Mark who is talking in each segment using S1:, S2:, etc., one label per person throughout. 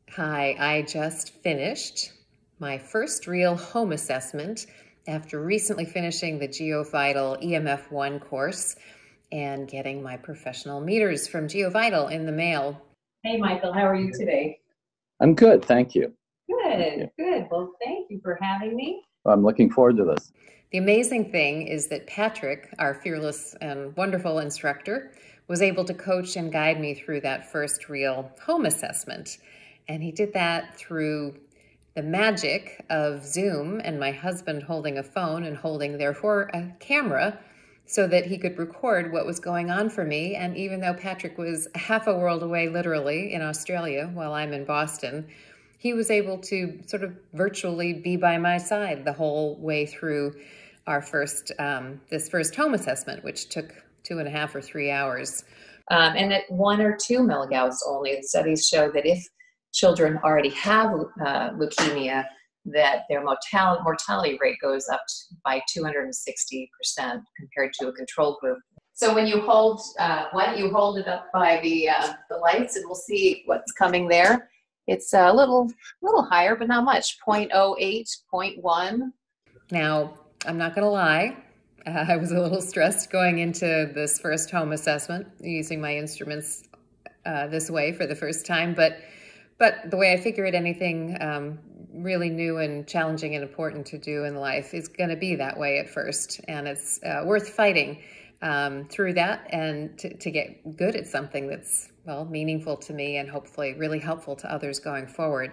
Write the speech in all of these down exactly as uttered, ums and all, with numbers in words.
S1: Hi, I just finished my first real home assessment after recently finishing the GeoVital E M F one course and getting my professional meters from GeoVital in the mail.
S2: Hey, Michael, how are you today?
S3: I'm good, thank you.
S2: Good,
S3: Thank you.
S2: good. Well, thank you for having me.
S3: I'm looking forward to this.
S1: The amazing thing is that Patrick, our fearless and wonderful instructor, was able to coach and guide me through that first real home assessment. And he did that through the magic of Zoom and my husband holding a phone and holding, therefore, a camera so that he could record what was going on for me. And even though Patrick was half a world away, literally, in Australia while I'm in Boston, he was able to sort of virtually be by my side the whole way through our first, um, this first home assessment, which took two and a half or three hours.
S2: Um, and at one or two milligauss only, the studies show that if children already have uh, leukemia, that their mortality, mortality rate goes up by two hundred sixty percent compared to a control group. So when you hold, uh, why don't you hold it up by the, uh, the lights and we'll see what's coming there. It's a little, little higher, but not much, zero point zero eight, zero point one.
S1: Now, I'm not going to lie. Uh, I was a little stressed going into this first home assessment using my instruments uh, this way for the first time, but but the way I figure it, anything um, really new and challenging and important to do in life is going to be that way at first, and it's uh, worth fighting um, through that and to, to get good at something that's, well, meaningful to me and hopefully really helpful to others going forward.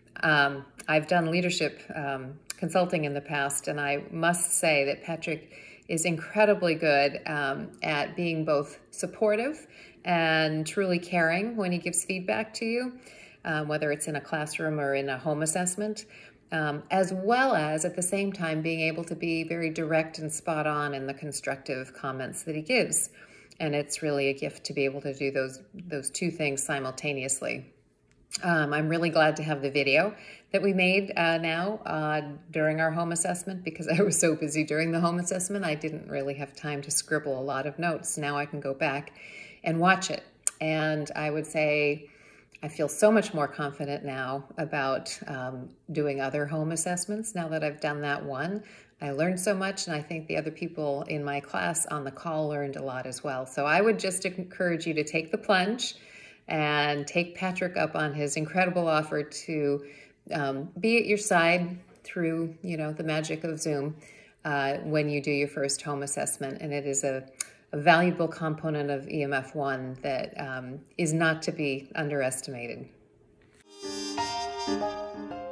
S1: Um, I've done leadership um, consulting in the past, and I must say that Patrick is incredibly good um, at being both supportive and truly caring when he gives feedback to you, um, whether it's in a classroom or in a home assessment, um, as well as at the same time being able to be very direct and spot on in the constructive comments that he gives. And it's really a gift to be able to do those, those two things simultaneously. Um, I'm really glad to have the video that we made uh, now uh, during our home assessment, because I was so busy during the home assessment, I didn't really have time to scribble a lot of notes. Now I can go back and watch it. And I would say I feel so much more confident now about um, doing other home assessments now that I've done that one. I learned so much, and I think the other people in my class on the call learned a lot as well. So I would just encourage you to take the plunge and take Patrick up on his incredible offer to um, be at your side through, you know, the magic of Zoom uh, when you do your first home assessment. And it is a, a valuable component of E M F one that um, is not to be underestimated.